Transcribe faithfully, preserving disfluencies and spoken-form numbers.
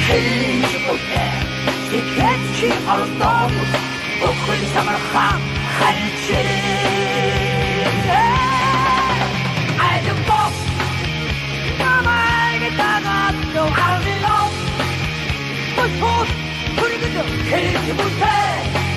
헤이지 못해 지켜주지 않았던 우리 삶을 항할지 알ив Бос 나만 알겠다가 또 하루 일로 못 본 우리 그저 헤이지 못해